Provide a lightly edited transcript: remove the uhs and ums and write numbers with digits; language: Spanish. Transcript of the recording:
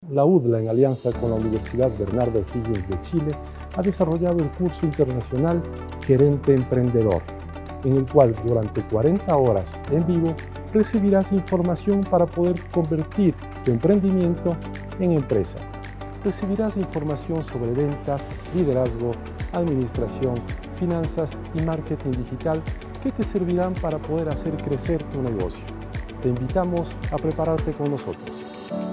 La UDLA, en alianza con la Universidad Bernardo O'Higgins de Chile, ha desarrollado el curso internacional Gerente Emprendedor, en el cual durante 40 horas en vivo recibirás información para poder convertir tu emprendimiento en empresa. Recibirás información sobre ventas, liderazgo, administración, finanzas y marketing digital que te servirán para poder hacer crecer tu negocio. Te invitamos a prepararte con nosotros.